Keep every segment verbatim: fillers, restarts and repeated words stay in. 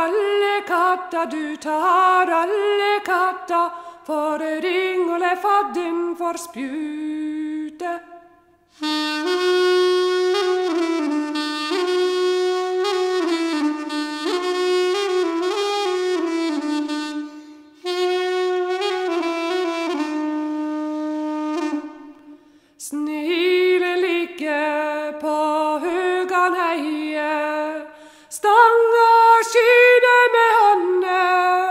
alle katta, du tar alle katta, for ringole fadden for spjute. Snille ligger på høgan heie, stanga skyner med hånde,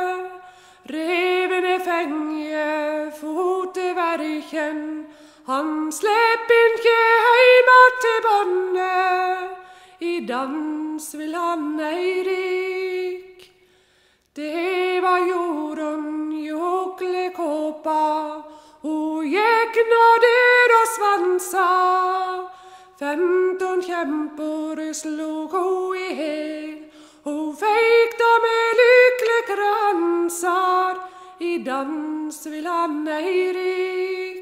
reven er fenge, foteverken, han slipper ikke heima til bonde, i dans vil han Eirik. Det var Jorunn Joklekåpa, hun gikk nåder og svansa, femton kjempor slog hun i hel, hun feikta med lykkelig kransar, i dans vil han Eirik.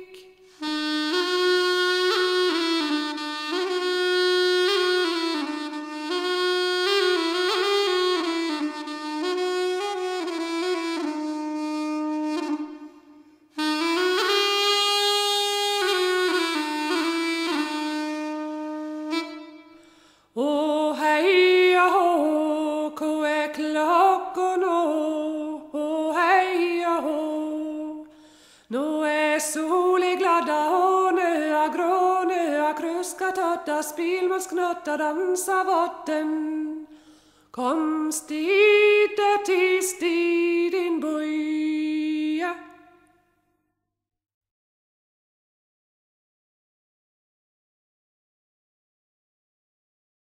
Å heia hå, hva er klokka nå? Å heia hå. Nå er sol i gladda og nøa grå, nøa kruska tøtta, spilmannsknotta dansa votten. Kom sti